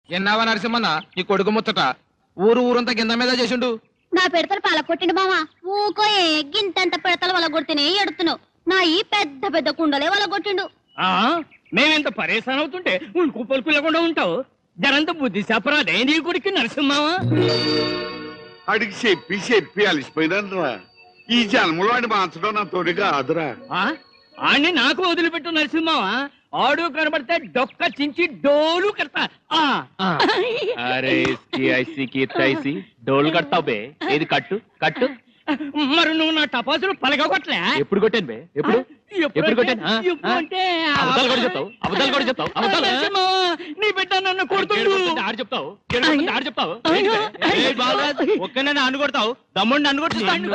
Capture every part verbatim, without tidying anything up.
ఎన్నావా నరసింహన్న నీ కొడుకు ముచ్చట ఊరు ఊరంతా కింద మీద చేసిండు. నా పెడతలు పాల కొట్టిండు మావా. ఊకో గింతంత పెడతలు వల్ల కొడితేనే ఎడుతున్నావు. నా ఈ పెద్ద పెద్ద కుండలే వల్ల కొట్టిండు. మేమెంత పరేషాన్ అవుతుంటే ఉల్కు పలుకు లేకుండా ఉంటావు. జనంత బుద్ధి చెప్పరాదే నీ కొడుకు నరసింహమా? అడిగి చెప్పి చెప్పి అలిసిపోయినరా. ఈ జన్మలో ఆడి మార్చడం నా తోడిగా ఆదురా. ఆడిని నాకు వదిలిపెట్టు నరసింహమా. ఆడు కనబడితే డొక్క చించి డోలు కడతా. అరే డోలు కడతావు బే. ఏది కట్టు కట్టు. మరి నువ్వు నా టపాసులు పలగొట్టలే? ఎప్పుడు కొట్టాను బే? ఎప్పుడు ఎప్పుడు కొట్టాను? అబద్ధాలు కూడా చెప్తావు, అబద్ధాలు కూడా చెప్తావు. అబద్ధాలు నీ బిడ్డ నన్ను కొడుతుండు. ఆడు చెప్తావు, ఆడు చెప్తావు. ఒక్క నన్ను అన్ను కొడతావు, తమ్ముడిని అన్ను కొట్టిస్తాను.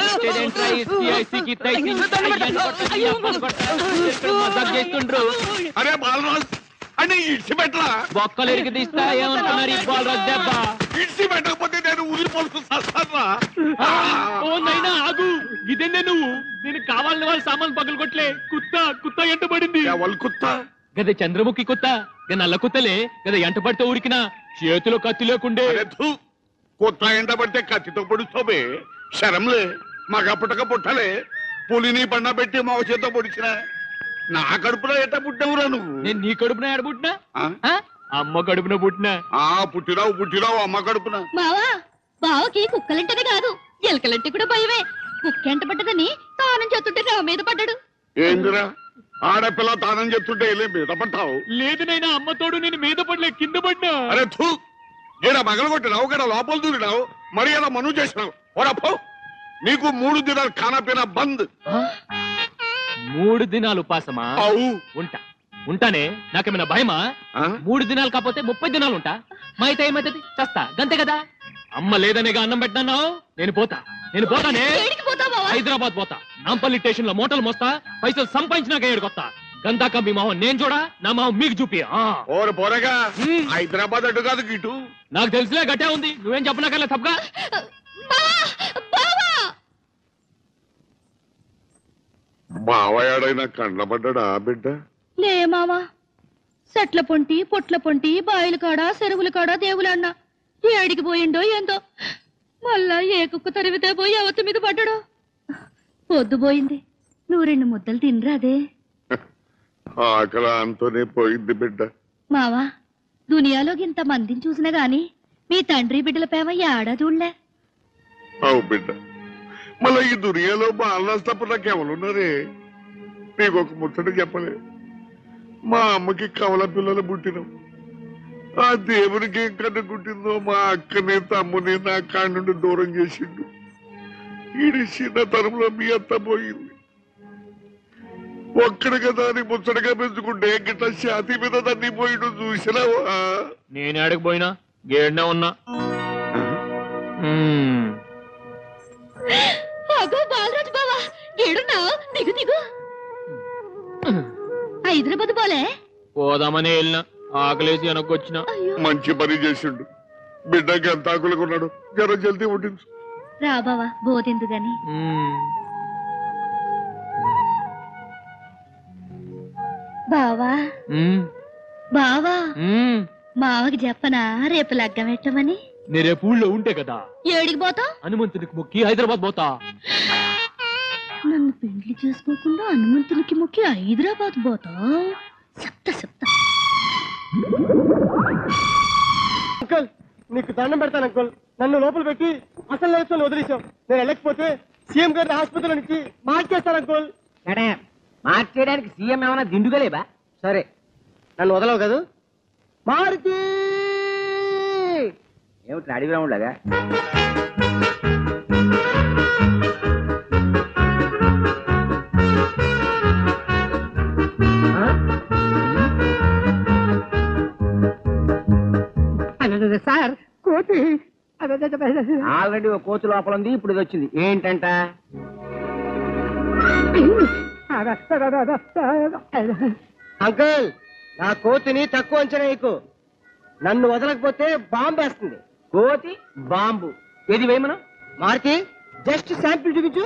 చేస్తుండ్రు. అరే బాలరాజ్ అని ఇడిచి పెట్టరా. బొక్కలు ఎరికి తీస్తా ఏమనుకున్నారు ఈ బాలరాజ్ దెబ్బ. ఇడిచి పెట్టకపోతే నేను ఊరిపోతూ సస్తారా. ఓ నైనా ఆగు. ఇదేనే నువ్వు నేను కావాలని వాళ్ళ సామాన్ పగలు కొట్లే. కుత్త కుత్త ఎంట పడింది. వాళ్ళు కుత్త గదే చంద్రముఖి కుత్త. గద నల్ల కుత్తలే గద ఎంట పడితే ఉరికినా చేతిలో కత్తి లేకుండే. కొత్త ఎంట పడితే కత్తితో పొడుస్తావే. శరంలే మగ పుట్టక పుట్టలే. పులిని బండ పెట్టి మా చేతితో పొడిచిన నా కడుపులో ఎట్ట పుట్టినవురా నువ్వు? నేను నీ కడుపున ఎడ పుట్టినా? అమ్మ కడుపున పుట్టినా. ఆ పుట్టిరావు పుట్టిరావు అమ్మ కడుపున. బావా బావకి కుక్కలంటేనే కాదు ఎలకలంటే కూడా భయమే. కుక్క ఎంట పడ్డదని తానం చేస్తుంటే నా మీద పడ్డాడు. ఏందిరా ఆడపిల్ల తానం చెప్తుంటే వెళ్ళి మీద పడ్డావు? లేదు నైనా అమ్మతోడు నేను మీద పడలే, కింద పడినా. అరే థూ ఈడ మగలు కొట్టినావు కదా లోపల దూరినావు. మరి అలా మను చేసినావు. ఓడప్పో నీకు మూడు దినాలు కానపిన బంద్. మూడు దినాలు ఉపాసమా? ఉంటా ఉంటానే. నాకేమైనా భయమా? మూడు దినాలు కాకపోతే ముప్పై దినాలు ఉంటా. మా అయితే ఏమైతుంది? చస్తా గంతే కదా. అమ్మ లేదనేగా అన్నం పెట్టినావు. నేను పోతా నేను పోతానే. హైదరాబాద్ పోతా. నాంపల్లి స్టేషన్ లో మోటలు మోస్తా. పైసలు సంపాదించినాక ఏడుకొస్తా. గందాక మీ మావ నేను చూడా, నా మావ మీకు చూపి. పోరగా హైదరాబాద్ అడ్డు కాదు గిటు. నాకు తెలిసిలే గట్టే ఉంది. నువ్వేం చెప్పనాకలే తప్పగా. మావయాడైనా కండ్లబడ్డా బిడ్డ? లే మావా. సెట్ల పొంటి పొట్ల పొంటి బాయిల కాడ చెరువుల కాడ దేవులన్నా ఏడికి పోయిండో ఏందో. మళ్ళా ఏ కుక్క తరివితే పోయి అవత మీద పడ్డాడో. పొద్దుపోయింది. నువ్వు రెండు ముద్దలు తినరాదే. ఆకలి అంతోనే పోయింది బిడ్డ. మావా దునియాలోకి ఇంత మందిని చూసినా గాని మీ తండ్రి బిడ్డల ప్రేమ ఏడా చూడలే. అవు బిడ్డ. మళ్ళీ ఈ దునియాలో బాలరాజ్ తప్ప నాకెవరున్నారే? నీకు ఒక ముచ్చట చెప్పలే. మా అమ్మకి కవల పిల్లలు పుట్టినాం. ఆ దేవునికి ఏం కన్ను పుట్టిందో మా అక్కని తమ్ముని నా కాడి నుండి దూరం చేసిండు. ఈడి చిన్నతనంలో మీ అత్త పోయింది. ఒక్కడి కదా అని ముచ్చటగా పెంచుకుంటే గిట్ల ఛాతీ మీద దాన్ని పోయిండు చూసినావా? నేను ఆడకపోయినా గేడ్నే ఉన్నా. బాలరాజు బావా ఏడున్నావు? దిగు దిగు. హైదరాబాద్ పోలే? పోదామని వెళ్ళినా ఆకలేసి వెనక్కొచ్చిన. మంచి పని చేసిండు. బిడ్డకి ఎంత ఆకులుకున్నాడు. జర జల్దీ ఉట్టించు. రా బావా బోదెందు గాని. బావా బావా మావకి చెప్పనా రేపు లగ్గం పెట్టమని? నే రేపు ఊళ్ళో ఉంటే కదా. ఏడికి పోతా? హనుమంతునికి మొక్కి హైదరాబాద్ పోతా. నన్ను పెళ్లి చేసుకోకుండా హనుమంతునికి మొక్కి హైదరాబాద్ పోతా? చెప్తా చెప్తా. అంకుల్ నీకు దండం పెడతాను అంకుల్. నన్ను లోపల పెట్టి అసలు లైఫ్లో వదిలేసాం. నేను వెళ్ళకపోతే సీఎం గారి హాస్పిటల్ నుంచి మార్చేస్తాను అంకుల్. మార్చేయడానికి సీఎం ఏమైనా దిండుగలేబా? సరే నన్ను వదలవు కదా. మారుతి ఏమిటి అడిగి రాములాగా? సార్ కోతి ఆల్రెడీ ఒక కోతి లోపల ఉంది. ఇప్పుడు ఇది వచ్చింది ఏంటంట? అంకుల్ నా కోతిని తక్కువ అంచనా నీకు. నన్ను వదలకపోతే బాంబు వేస్తుంది. కోతి బాంబు ఏది వేయమను? మారుతి జస్ట్ శాంపిల్ చూపించు.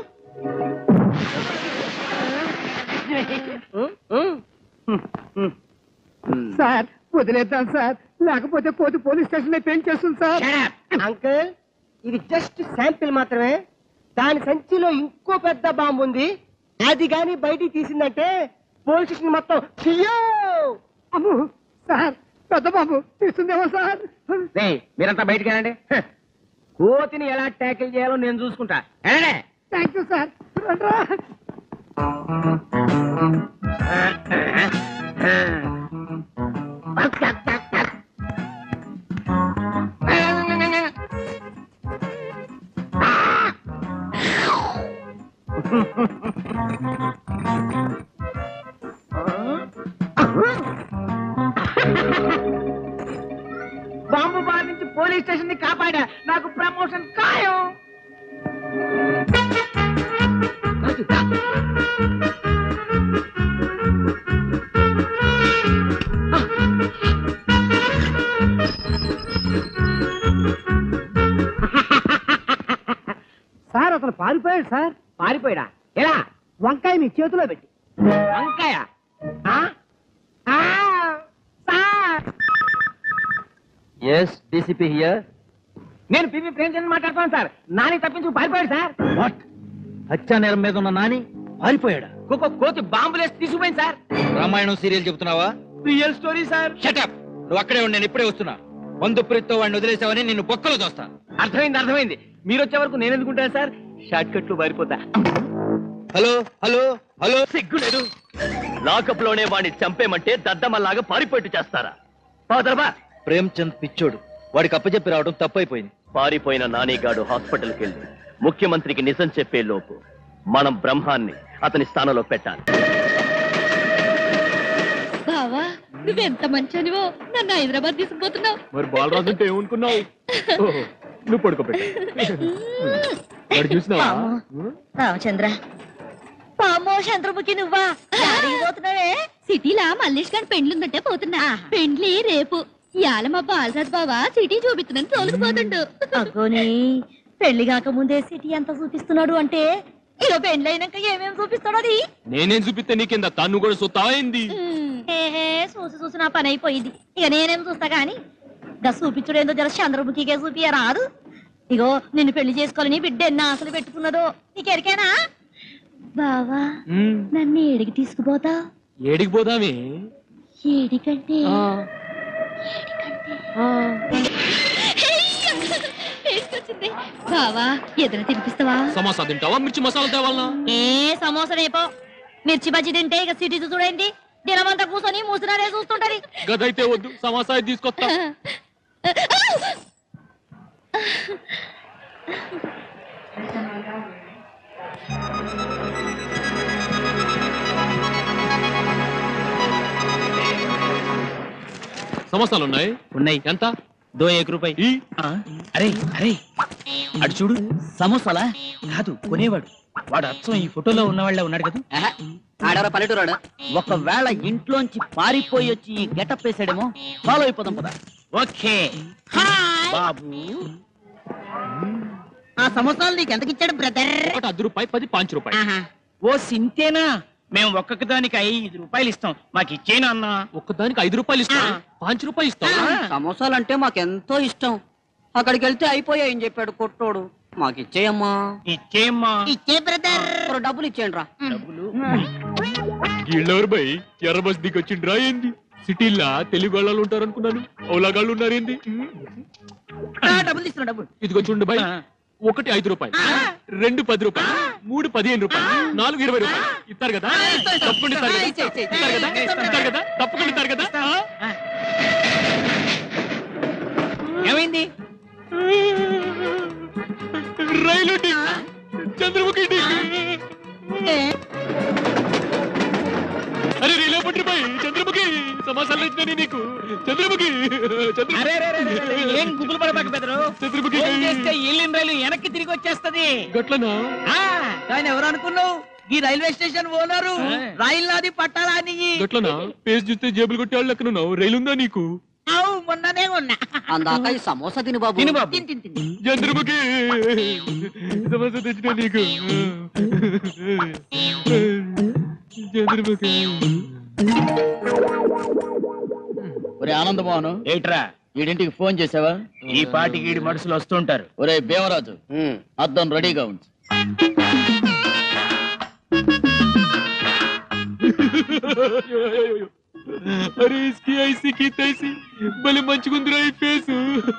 సార్ వదిలేద్దాం సార్. లేకపోతే కోతి పోలీస్ స్టేషన్ లో పెయింట్ చేస్తుంది సార్. అంకుల్ ఇది జస్ట్ శాంపిల్ మాత్రమే. దాని సంచిలో ఇంకో పెద్ద బాంబు ఉంది. అది గాని బయటికి తీసిందంటే పోలీస్ స్టేషన్ మొత్తం అమ్మో సార్ పెద్ద బాంబు తీస్తుందేమో సార్. మీరంతా బయటికి వెళ్ళండి. కోతిని ఎలా ట్యాకిల్ చేయాలో నేను చూసుకుంటా. Thank you sir. బాంబు బారి నుంచి పోలీస్ స్టేషన్ ని కాపాడా. నాకు ప్రమోషన్ ఖాయం. సార్ అతను పారిపోయాడు సార్. పారిపోయాడా? ఎలా? వంకాయ మీ చేతిలో పెట్టి. వంకాయ? Yes DCP here. నేను పివి ప్రేమచంద్ మాట్లాడుతాను సార్. నాని తప్పించు పారిపోయాడు సార్. వాట్? హత్యా నేరం మీద ఉన్న నాని పారిపోయాడా? ఒక్కొక్క కోతి బాంబులేసి తీసుకుపోయింది సార్. రామాయణం సీరియల్ చెబుతున్నావా? Real story sir. షటప్. నువ్వు అక్కడే ఉండి నేను ఇప్పుడే వస్తున్నా. వందు ప్రీత్తో వాడిని వదిలేసావని నిన్ను బొక్కలు దోస్తా. అర్థమైంది అర్థమైంది. మీరు వచ్చే వరకు నేను ఎందుకుంటాను సార్? షార్ట్ కట్ లో పారిపోతా. Hello hello hello. సిగ్గులేదు. లాకప్ లోనే వాడిని చంపేమంటే దద్దమ్మలాగా పారిపోయిట్టు చేస్తారా? పాదరబా. ప్రేమ్చంద్ పిచ్చోడు. వాడికి అప్పచెప్పి రావడం తప్పైపోయింది. పారిపోయిన నానిగాడు హాస్పిటల్కి వెళ్ళి ముఖ్యమంత్రికి నిజం చెప్పే లోపు మనం బ్రహ్మాన్ని అతని స్థానంలో పెట్టాలి. బావా నువ్వెంత మంచినివో నన్ను హైదరాబాద్ తీసుకుపోతున్నావు. మరి బాలరాజు అంటే ఏమనుకున్నావు? నువ్వు పడుకోబెట్టు. చూసినావా రామచంద్ర పామో చంద్రముఖి నువ్వా పోతున్నావే? సిటీలా మల్లేష్ గారి పెండ్లుందంటే పోతున్నా. పెండ్లి రేపు. ఇవాళ మా బాలరాజు బావా సిటీ చూపిస్తున్నాను తోలుకుపోతుండు. అగ్గోని పెళ్లి కాక ముందే సిటీ అంతా చూపిస్తున్నాడు అంటే ఇక పెండ్లి అయినాక ఏమేమి చూపిస్తాడు? అది నేనేం చూపిస్తే నీకింద తన్ను కూడా సుత్తా అయింది. ఏహే చూసి చూసి నా పని అయిపోయింది. ఇక నేనేం చూస్తా గాని గా చూపించుడు ఏందో జర చంద్రముఖికే చూపియ రాదు. ఇగో నిన్ను పెళ్లి చేసుకోవాలని బిడ్డ ఎన్న ఆశలు పెట్టుకున్నదో నీకెరికేనా? బావా నన్ను ఏడికి తీసుకుపోతా? ఏడికి పోదామే? ఏడికంటే బావా ఏదైనా తినిపిస్తావా? సమోసా తింటావా? మిర్చి మసాలా తేవాలనా? ఏ సమోసా రేపో మిర్చి బజ్జి తింటే ఇక సిటీ చూడండి దినమంతా కూర్చొని మూసినారే చూస్తుంటది. గదైతే వద్దు, సమోసా తీసుకొస్తా. సమోసాలు ఉన్నాయి? ఉన్నాయి. ఎంత? దో ఏక రూపాయి. ఈ అరే అరే అటు చూడు. సమోసాలా కాదు కొనేవాడు. వాడు అచ్చం ఈ ఫోటోలో ఉన్నవాళ్ళ ఉన్నాడు కదా. ఆడవరా పల్లెటూరాడు. ఒకవేళ ఇంట్లోంచి పారిపోయి వచ్చి ఈ గెటప్ వేసాడేమో. ఫాలో అయిపోదాం పదా. ఓకే బాబు ఆ సంవత్సరాలు నీకు ఎంతకిచ్చాడు బ్రదర్? ఒకటి అర్ధ రూపాయి, పది పాంచ్ రూపాయి. ఓ సింతేనా? మేము ఒక్కొక్క దానికి ఐదు రూపాయలు ఇస్తాం. మాకు ఇచ్చేనా అన్న? ఒక్కదానికి ఐదు రూపాయలు ఇస్తా. పాంచ్ రూపాయలు ఇస్తా. సమోసాలు అంటే మాకెంతో ఇష్టం. అక్కడికి వెళ్తే అయిపోయాయని చెప్పాడు కొట్టోడు. మాకు ఇచ్చేయమ్మా. ఇచ్చేయమ్మా. ఇచ్చే బ్రదర్. డబ్బులు ఇచ్చేయండి రా. డబ్బులు వీళ్ళెవరు బై? ఎర్ర బస్ దిగి వచ్చిండ్రా ఏంది? సిటీలా తెలుగు వాళ్ళు ఉంటారు అనుకున్నాను. ఓలాగాళ్ళు ఉన్నారేంది? డబ్బులు ఇస్తున్నా డబ్బులు. ఇదిగో చూడండి బై. ఒకటి ఐదు రూపాయలు, రెండు పది రూపాయలు, మూడు పదిహేను రూపాయలు, నాలుగు ఇరవై రూపాయలు. ఇస్తారు కదా? తప్పకుండా ఇస్తారు కదా? ఇస్తారు కదా? ఇస్తారు కదా? తప్పకుండా ఇస్తారు కదా? ఏమైంది? రైలు చంద్రముఖి. అరే రైలు పట్టు బాయ్. చంద్రముఖి సమాసాలు ఇచ్చినా నీకు. చంద్రముఖి ఏం గుబులు పడబాక బెదరు. చంద్రముఖి చేస్తే వెళ్ళిన రైలు వెనక్కి తిరిగి వచ్చేస్తది. గట్లనా? ఆయన ఎవరు అనుకున్నావు? ఈ రైల్వే స్టేషన్ ఓనరు. రైలు నాది పట్టాలా అని. గట్లనా? పేరు చూస్తే జేబులు కొట్టే వాళ్ళు లెక్కనున్నావు. రైలు ఉందా నీకు? అవు మొన్ననే ఉన్నా. అందాక ఈ సమోసా తిని బాబు. తిను బాబు. తిని, తిని, తిని. చంద్రముఖి సమస్య తెచ్చినా నీకు. చంద్రముఖి ఒరే ఆనందమోహన్ ఏట్రా వీడింటికి ఫోన్ చేసావా? ఈ పాటికి ఈడి మనుషులు వస్తుంటారు. ఒరే భీమరాజు అద్దం రెడీగా ఉంచు. అరే ఇస్కి ఐసి కి తైసి భలే మంచిగుందిరా ఈ ఫేసు.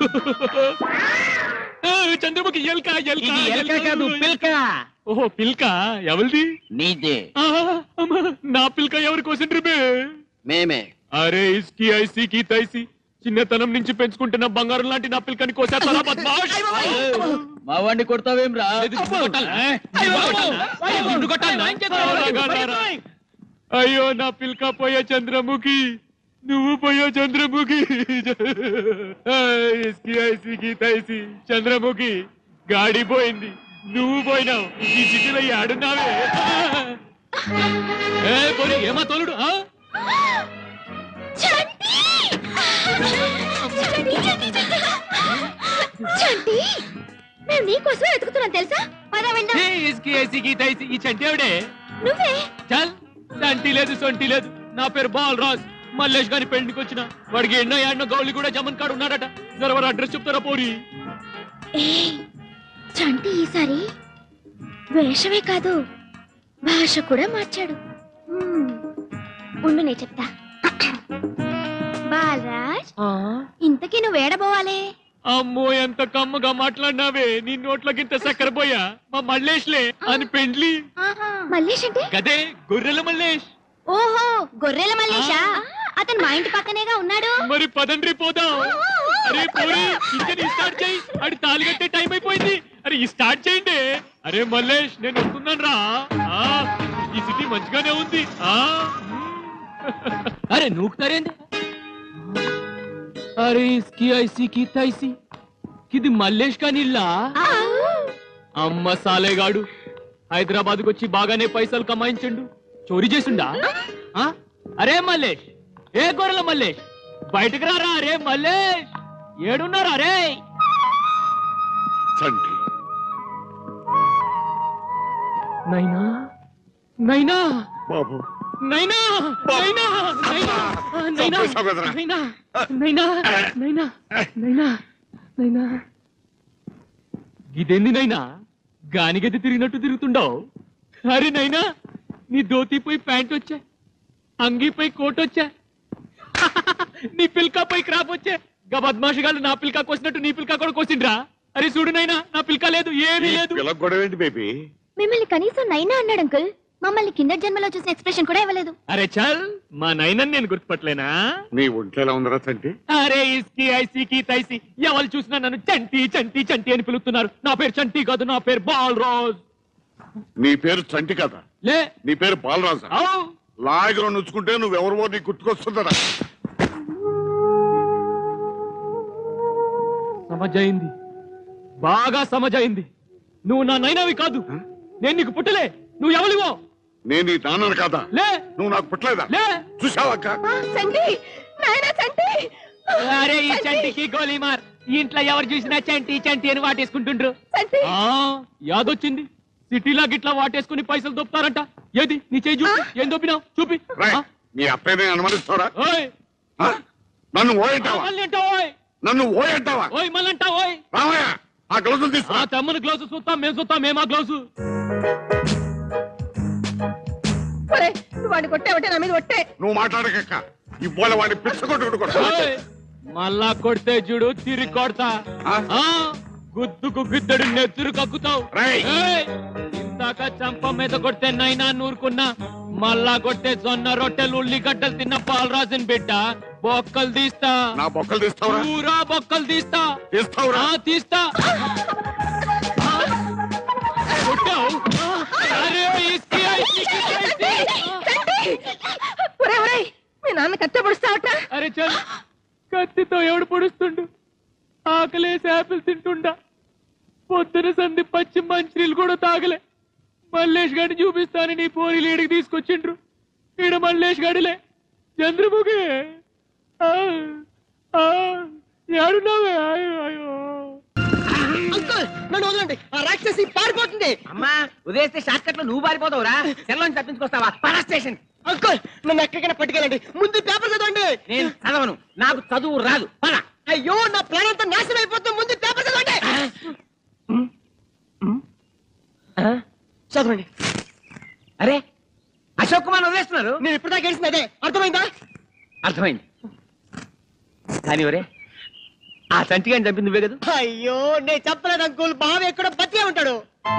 చంద్రముఖి ఎల్క ఎల్క ఇది ఎలక కాదు పిల్క. ఓహో పిల్క ఎవరిది? నీదే. నా పిల్క ఎవరి కోసిండ్రు బే? మేమే. అరే ఇస్కి ఐసి కి తైసి చిన్నతనం నుంచి పెంచుకుంటున్న బంగారం లాంటి నా పిల్కని కోసేస్తారా బద్మాష్? మా వాడిని కొడతావేం రా? అయ్యో నా పిల్క పోయా చంద్రముఖి, నువ్వు పోయా చంద్రముఖి. ఇస్కి ఐసికి తైసి చంద్రముఖి గాడి పోయింది, నువ్వు పోయినావు. ఈ సిటీలో ఆడున్నావే. ఏ పోనీ ఏమా తోలుడు? మేము నీకోసం వెతుకుతున్నాం తెలుసా? పద వెళ్దాం. ఇస్కి ఐసికి తైసి ఈ చంటేవిడే. నువ్వే చల్ చంటి లేదు సొంటి లేదు. నా పేరు బాల్ రాజ్. మల్లేష్ గారి పెళ్లికి వచ్చిన వాడికి ఎన్నో ఎన్నో గౌలి కూడా జమన్ కాడు ఉన్నాడట. జరవర అడ్రస్ చెప్తారా పోరి? చంటి ఈసారి వేషమే కాదు భాష కూడా మార్చాడు. ఉండు నే చెప్తా. బాలరాజ్ ఇంతకీ నువ్వు ఏడబోవాలే? అమ్మో ఎంత కమ్మగా మాట్లాడినావే. నీ నోట్లకింత చక్కెర పోయా. మా మల్లేష్లే అని పెండ్లి. మల్లేష్ అంటే గదే గొర్రెల మల్లేష్. ఓహో గొర్రెల మల్లేషా? అతను మా ఇంటి పక్కనేగా ఉన్నాడు. మరి పదండ్రి పోదాం. అరే పోరి ఇంజన్ స్టార్ట్ చేయి. అడి తాళి కట్టే టైం అయిపోయింది. అరే ఈ స్టార్ట్ చేయండి. అరే మల్లేష్ నేను వస్తున్నాను రా. ఈ సిటీ మంచిగానే ఉంది. అరే నూకుతారేంది? అరే ఇస్కి ఐసి కి తైసి ఇది మల్లేష్ కానిల్లా? అమ్మ సాలేగాడు హైదరాబాద్ కు వచ్చి బాగానే పైసలు కమాయించండు. చోరీ చేసిండా? అరే మల్లేష్, ఏ గొర్రెల మల్లేష్ బయటకు రారా. అరే మల్లేష్ ఏడున్నారా? రే చంటి నైనా నైనా బాబు నైనా నైనా నైనా నైనా నైనా నైనా నైనా నైనా నైనా ఇదేంది నైనా గానిగది తిరిగినట్టు తిరుగుతుండవు? అరే నైనా నీ ధోతిపై ప్యాంట్ వచ్చా, అంగిపై కోట్ వచ్చా, నీ పిల్కాపై క్రాప్ వచ్చా. గా బద్మాషిగాళ్ళు నా పిల్కా కోసినట్టు నీ పిల్కా కూడా కోసిండ్రా. అరే చూడు నైనా నా పిల్కా లేదు, ఏమీ లేదు. గొడవేంటి బేబీ? మిమ్మల్ని కనీసం నైనా అన్నాడు అంకుల్. మమ్మల్ని కింద జన్మలో చూసిన ఎక్స్ప్రెషన్ కూడా ఇవ్వలేదు. అరే చల్ మా నైనని నేను గుర్తుపట్టలేనా? నీ ఒంట్లో ఎలా ఉందరా చంటి? అరే ఇస్కి ఐసికి తైసి ఎవరు చూసినా నన్ను చంటి చంటి చంటి అని పిలుస్తున్నారు. నా పేరు చంటి కాదు, నా పేరు బాల్ రాజ్. నీ పేరు చంటి కదా? లే నీ పేరు బాలరాజా? లాగలో నుంచుకుంటే నువ్వెవరివో నీకు గుర్తుకొస్తుందరా. సమజైంది, బాగా సమజైంది. నువ్వు నా నైనవి కాదు, నేను నీకు పుట్టలే. నువ్వు ఎవరివో? నేను నీ నాన్నను కాదా? లే నువ్వు నాకు పుట్టలేదా? లే చూసావక్క? అరే ఈ చంటికి గోలీమార్. ఈ ఇంట్లో ఎవరు చూసినా చంటి చంటి అని వాటేసుకుంటుండ్రు. యాదొచ్చింది, సిటీలో గిట్లా వాటేసుకుని పైసలు దొప్పుతారంట. ఏది నీ చేయి చూపి, ఏం దొప్పినావు చూపి. మీ అత్తయ్యని అనుమానిస్తారా? ఓయ్ నన్ను ఓయంటావా? మళ్ళీ అంటావా? ఓయ్ నన్ను ఓయంటావా? ఓయ్ మళ్ళీ అంటావా? ఓయ్ రామయ్య ఆ గ్లౌజులు తీసుకురా. తమ్ముని గ్లౌజు చూస్తాం, మేము చూస్తాం, మేము ఆ గ్లౌజు. వాడిని కొట్టే నా మీద కొట్టే. నువ్వు మాట్లాడక ఇవాళ వాడిని పిచ్చ కొట్టుకుంటూ మళ్ళా కొడితే చూడు తిరిగి కొడతా. గుద్దుకు గుద్దడు నెత్తురు కక్కుతావు. ఇందాక చంప మీద కొడితే నైనా నూరుకున్నా, మళ్ళా కొడితే జొన్న రొట్టెలు ఉల్లిగడ్డలు తిన్న పాలరాజుని బిడ్డ బొక్కలు తీస్తా. నా బొక్కలు తీస్తావా? పూరా బొక్కలు తీస్తా. తీస్తావురా? తీస్తా. మీ నాన్న కత్తి పొడుస్తావట. అరే చల్, కత్తితో ఎవడు పొడుస్తుండు? ఆకలేసి యాపిల్ తింటుండా. పొద్దున సంధి పచ్చి మంచినీళ్ళు కూడా తాగలే. మల్లేష్ గారిని చూపిస్తానని నీ పోరీలు ఈడికి తీసుకొచ్చిండ్రు. ఈడ మల్లేష్ గాడిలే, చంద్రముఖి ఏడున్నావే? అయ్యో అంకుల్ నన్ను వదలండి, ఆ రాక్షసి పారిపోతుంది. అమ్మా ఉదయిస్తే షార్ట్ కట్ లో నువ్వు పారిపోతావురా. సెల్లోంచి తప్పించుకొస్తావా? పరా స్టేషన్. అంకుల్ నన్ను ఎక్కడికైనా పట్టుకెళ్ళండి, ముందు పేపర్ చదవండి. నేను చదవను, నాకు చదువు రాదు. పద. అయ్యో నా ప్లాన్ అంతా నాశనం అయిపోతుంది, ముందు పేపర్ చదవండి. చదవండి. అరే అశోక్ కుమార్ వదిలేస్తున్నారు. నేను ఇప్పుడు దాకా గెలిచింది అదే, అర్థమైందా? అర్థమైంది. కానీ ఒరే ఆ చంటిగాని చంపింది నువ్వే కదా? అయ్యో నేను చెప్పలేదు అంకుల్, బావ ఎక్కడో బతికే ఉంటాడు.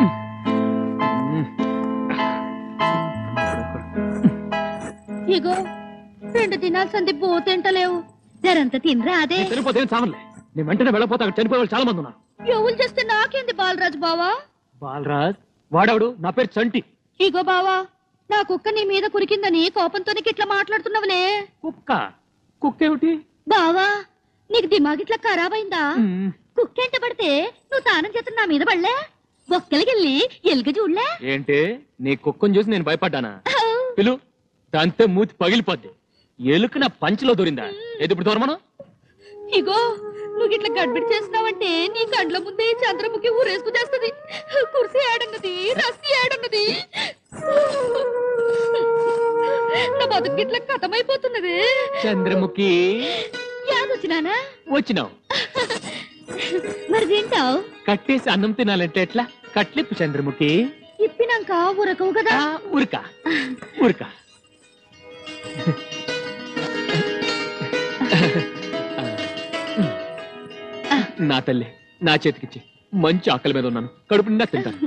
ఇగో రెండు దినాల సంది పోతేంటలేవు, జరంత తినరా అదే. చనిపోతే చావలే, నేను వెంటనే వెళ్ళపోతే అక్కడ చనిపోయే వాళ్ళు చాలా మంది ఉన్నారు. ఎవరు చేస్తే నాకేంది బాలరాజు బావా? బాలరాజ్ వాడవుడు, నా పేరు చంటి. ఇగో బావా, నా కుక్క నీ మీద కురికిందని కోపంతోనే ఇట్లా మాట్లాడుతున్నావులే. కుక్క? కుక్కేమిటి? బావా నీకు దిమాగ్ ఇట్లా ఖరాబ్ అయిందా? కుక్కెంట పడితే నువ్వు తానం చేస్తున్న నా మీద పడలే, బొక్కలకెళ్ళి ఎలుగ చూడలే. ఏంటి నీ కుక్కను చూసి నేను భయపడ్డానా? పిలు, దాంతో మూతి పగిలిపోద్ది. ఎలుక నా పంచిలో దూరిందా? ఏది ఇప్పుడు దూరమను? ఇగో నువ్వు ఇట్లా గడ్బిడి చేస్తున్నావంటే నీ కండ్ల ముందే చంద్రముఖి ఊరేసుకు చేస్తుంది. కుర్సీ ఏడన్నది, రస్సీ ఏడన్నది, నా బతుకు ఇట్లా కథమైపోతున్నది. చంద్రముఖి యాదొచ్చినానా? వచ్చినావు. మరి తింటావు? కట్టేసి అన్నం తినాలంటే ఎట్లా? కట్లిప్పు చంద్రముఖి. ఇప్పినాక ఉరకవు కదా? ఉరక ఉరక. నా తల్లి నా చేతికిచ్చి, మంచి ఆకలి మీద ఉన్నాను, కడుపు నిండా తింటాను.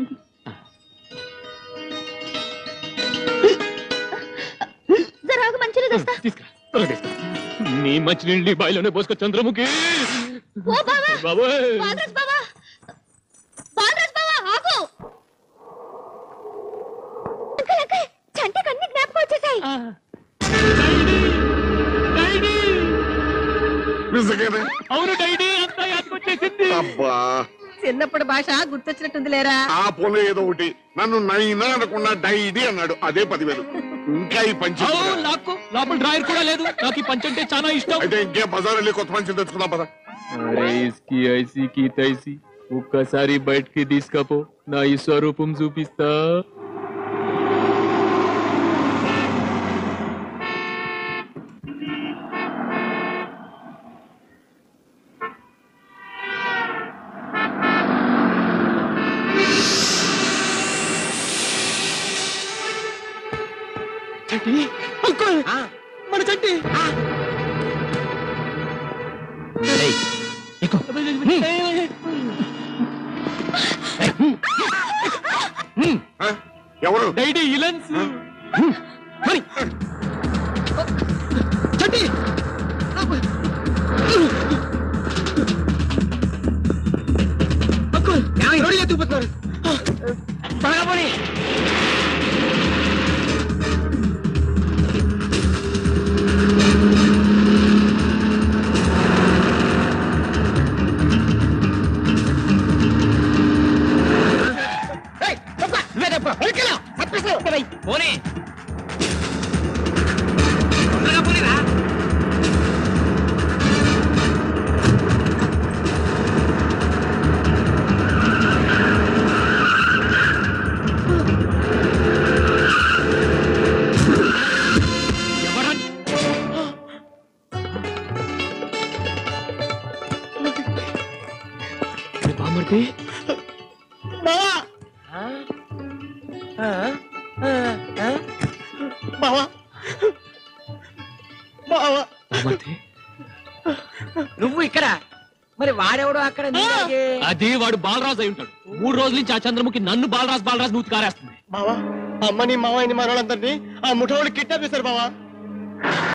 జరాగు మంచిగా తెస్తా. తీసుకురా, త్వరగా తీసుకురా. నీ మంచి నీళ్ళు బాయిలోనే పోసుకో చంద్రముఖి. ఓ బావా, బాబోయ్. బాలరాజ్ బావా, బాలరాజ్ బావా ఆగు. అంకుల్ అంకుల్, చంటికి అన్ని జ్ఞాపకం వచ్చేసాయి. నిజంగానే? అవును డైడీ, అంతా యాదకొచ్చేసింది. అబ్బా చిన్నప్పుడు భాష గుర్తొచ్చినట్టుంది లేరా? ఆ పోలే ఏదో ఒకటి నన్ను నైనా అనకుండా డైడీ అన్నాడు, అదే పదివేలు. ఇంకా ఈ పంచి అవును, నాకు లోపల డ్రాయర్ కూడా లేదు. నాకు ఈ పంచ్ అంటే చాలా ఇష్టం. అయితే ఇంకే బజార్ వెళ్ళి కొత్త పంచి తెచ్చుకుందాం పద. అరే ఇస్కి ఐసి కి తైసి, ఒక్కసారి బయటికి తీసుకపో, నా ఈ స్వరూపం చూపిస్తా. చంటి అంకుల్, మన చంటి. ఆ? ఎవరు? డైడీ ఇలన్స్. మరి చంటి అంకుల్ రోడ్డు ఎత్తుకుపోతున్నారు. త్వరగా పోనీ. పోనీ తొందరగా పోనీరా. బామర్తి బావా బావా బావా బామర్తి, నువ్వు ఇక్కడ, మరి వాడెవడో అక్కడ నీలాగే. అది వాడు బాలరాజు అయి ఉంటాడు. మూడు రోజుల నుంచి ఆ చంద్రముఖి నన్ను బాలరాజు బాలరాజు నూతి కారేస్తుంది. బావా అమ్మని మావయ్యని మనోళ్ళందరినీ ఆ ముఠోళ్ళు కిడ్నాప్ చేశారు బావా.